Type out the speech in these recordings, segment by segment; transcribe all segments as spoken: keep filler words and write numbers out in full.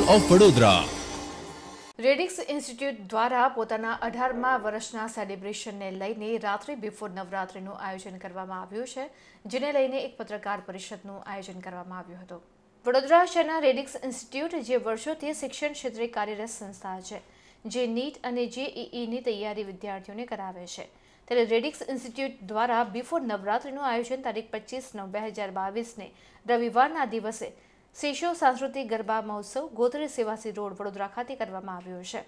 Of Vadodara. રેડિક્સ institute દ્વારા પોતાના અઢારમા વર્ષના સેલિબ્રેશનને લઈને રાત્રિ બિફોર નવરાત્રિનું આયોજન કરવામાં આવ્યું છે, જેને લઈને એક પત્રકાર પરિષદનું આયોજન કરવામાં આવ્યું હતું। વડોદરા શહેરના રેડિક્સ ઇન્સ્ટિટ્યૂટ જે વર્ષોથી શિક્ષણ ક્ષેત્રે કાર્યરત સંસ્થા છે, જે નીટ અને જેઈઈની તૈયારી વિદ્યાર્થીઓને કરાવે છે, ત્યારે રેડિક્સ ઇન્સ્ટિટ્યૂટ દ્વારા બિફોર નવરાત્રિનું આયોજન તારીખ પચીસ નવ બે હજાર બાવીસને રવિવારના દિવસે શિશુ સાંસ્કૃતિક ગરબા મહોત્સવ ગોત્રી સેવાસી રોડ વડોદરા ખાતે કરવામાં આવ્યો છે।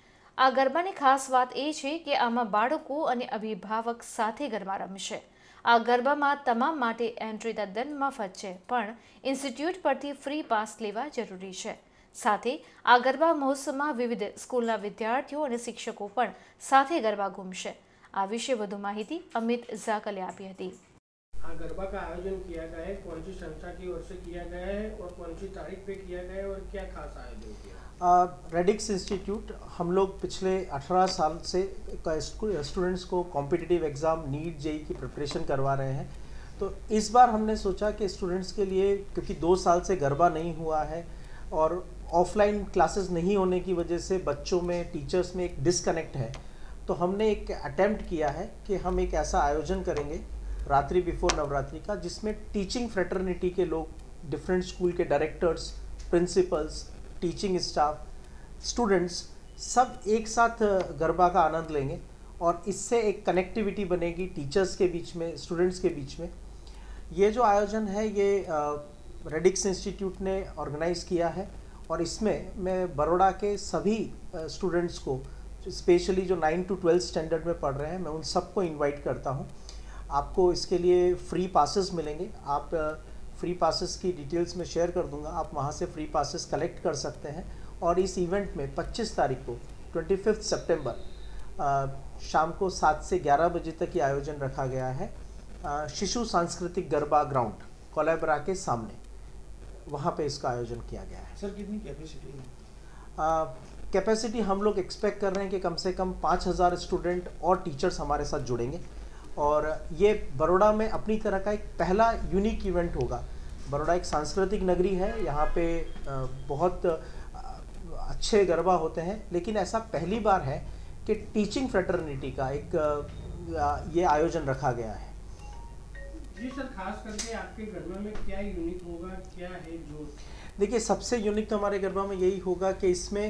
આ ગરબાની ખાસ વાત એ છે કે આમાં બાળકો અને અભિભાવક સાથે ગરબા રમશે। આ ગરબામાં તમામ માટે એન્ટ્રી તદ્દન મફત છે, પણ ઇન્સ્ટિટ્યૂટ પરથી ફ્રી પાસ લેવા જરૂરી છે। સાથે આ ગરબા મહોત્સવમાં વિવિધ સ્કૂલના વિદ્યાર્થીઓ અને શિક્ષકો પણ સાથે ગરબા ઘૂમશે। આ વિશે વધુ માહિતી અમિત ઝાકલે આપી હતી। हाँ, गरबा का आयोजन किया गया है, कौन सी संस्था की ओर से किया गया है और कौन सी तारीख पे किया गया है और क्या खास आयोजन किया? रेडिक्स इंस्टीट्यूट हम लोग पिछले अठारह साल से स्टूडेंट्स को कॉम्पिटिटिव एग्ज़ाम नीट जेई की प्रिपरेशन करवा रहे हैं। तो इस बार हमने सोचा कि स्टूडेंट्स के लिए, क्योंकि दो साल से गरबा नहीं हुआ है और ऑफलाइन क्लासेस नहीं होने की वजह से बच्चों में, टीचर्स में एक डिसकनेक्ट है, तो हमने एक अटेम्प्ट किया है कि हम एक ऐसा आयोजन करेंगे रात्रि बिफोर नवरात्रि का, जिसमें टीचिंग फ्रेटर्निटी के लोग, डिफरेंट स्कूल के directors, principals, teaching staff, students सब एक साथ गरबा का आनंद लेंगे और इससे एक कनेक्टिविटी बनेगी टीचर्स के बीच में, स्टूडेंट्स के बीच में। ये जो आयोजन है ये रेडिक्स इंस्टीट्यूट ने ऑर्गेनाइज़ किया है और इसमें मैं बड़ौदा के सभी स्टूडेंट्स को, स्पेशली जो नाइन टू ट्वेल्थ स्टैंडर्ड में पढ़ रहे हैं, मैं उन सबको इनवाइट करता हूँ। आपको इसके लिए फ्री पासेस मिलेंगे। आप फ्री पासेस की डिटेल्स में शेयर कर दूंगा, आप वहाँ से फ्री पासेस कलेक्ट कर सकते हैं। और इस इवेंट में पच्चीस तारीख को पच्चीस सितंबर शाम को सात से ग्यारह बजे तक ये आयोजन रखा गया है शिशु सांस्कृतिक गरबा ग्राउंड कोलैबरा के सामने, वहाँ पे इसका आयोजन किया गया है। सर, कितनी कैपेसिटी है? कैपेसिटी हम लोग एक्सपेक्ट कर रहे हैं कि कम से कम पाँच हज़ार स्टूडेंट और टीचर्स हमारे साथ जुड़ेंगे और ये बड़ौदा में अपनी तरह का एक पहला यूनिक इवेंट होगा। बड़ौदा एक सांस्कृतिक नगरी है, यहाँ पे बहुत अच्छे गरबा होते हैं, लेकिन ऐसा पहली बार है कि टीचिंग फ्रेटर्निटी का एक ये आयोजन रखा गया है। जी सर, खास करके आपके गरबा में क्या यूनिक होगा, क्या है जो? देखिए, सबसे यूनिक तो हमारे गरबा में यही होगा कि इसमें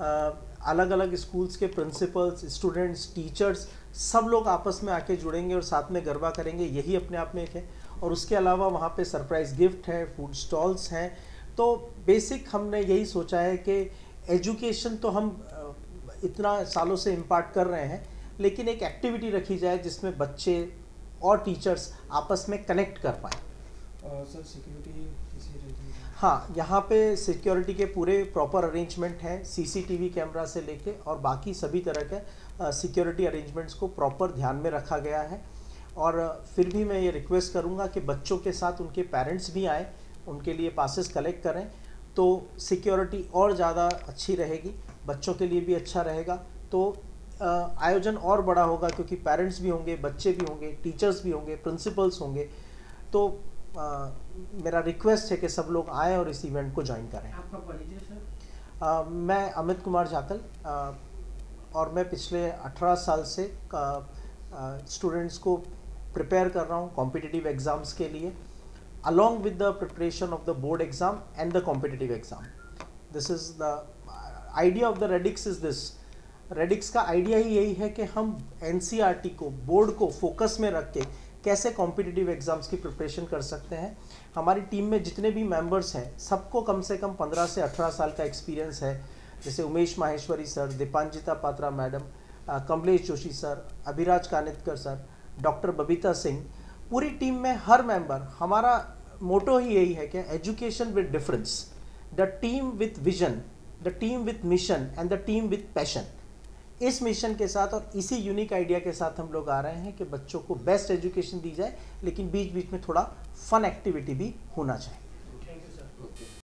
अलग अलग स्कूल्स के प्रिंसिपल्स, स्टूडेंट्स, टीचर्स सब लोग आपस में आके जुड़ेंगे और साथ में गरबा करेंगे, यही अपने आप में एक है। और उसके अलावा वहाँ पे सरप्राइज़ गिफ्ट है, फूड स्टॉल्स हैं। तो बेसिक हमने यही सोचा है कि एजुकेशन तो हम इतना सालों से इम्पार्ट कर रहे हैं, लेकिन एक एक्टिविटी रखी जाए जिसमें बच्चे और टीचर्स आपस में कनेक्ट कर पाएँ। सर, सिक्योरिटी किसी रहेगी? हाँ, यहाँ पे सिक्योरिटी के पूरे प्रॉपर अरेंजमेंट हैं, सीसीटीवी कैमरा से लेके और बाकी सभी तरह के सिक्योरिटी अरेंजमेंट्स को प्रॉपर ध्यान में रखा गया है। और फिर भी मैं ये रिक्वेस्ट करूँगा कि बच्चों के साथ उनके पेरेंट्स भी आएँ, उनके लिए पासेस कलेक्ट करें, तो सिक्योरिटी और ज़्यादा अच्छी रहेगी, बच्चों के लिए भी अच्छा रहेगा। तो आयोजन और बड़ा होगा क्योंकि पेरेंट्स भी होंगे, बच्चे भी होंगे, टीचर्स भी होंगे, प्रिंसिपल्स होंगे। तो आ, मेरा रिक्वेस्ट है कि सब लोग आएँ और इस इवेंट को ज्वाइन करें। आपका परिचय सर? आ, मैं अमित कुमार झाकल आ, और मैं पिछले अठारह साल से स्टूडेंट्स को प्रिपेयर कर रहा हूँ कॉम्पिटिटिव एग्ज़ाम्स के लिए, along with the preparation of the board exam and the competitive exam. This is the idea of the Redix is this. Redix का आइडिया ही यही है कि हम N C E R T को, बोर्ड को फोकस में रख के कैसे कॉम्पिटिटिव एग्ज़ाम्स की प्रिपरेशन कर सकते हैं। हमारी टीम में जितने भी मेंबर्स हैं सबको कम से कम पंद्रह से अठारह साल का एक्सपीरियंस है, जैसे Umesh Maheshwari sir, Dipanjita Patra madam, Kamlesh Joshi sir, Abhiraj Kanitkar sir, doctor Babita Singh. पूरी टीम में हर मेंबर, हमारा मोटो ही यही है कि education with difference, the team with vision, the team with mission and the team with passion. इस मिशन के साथ और इसी यूनिक आइडिया के साथ हम लोग आ रहे हैं कि बच्चों को बेस्ट एजुकेशन दी जाए, लेकिन बीच बीच में थोड़ा फन एक्टिविटी भी होना चाहिए।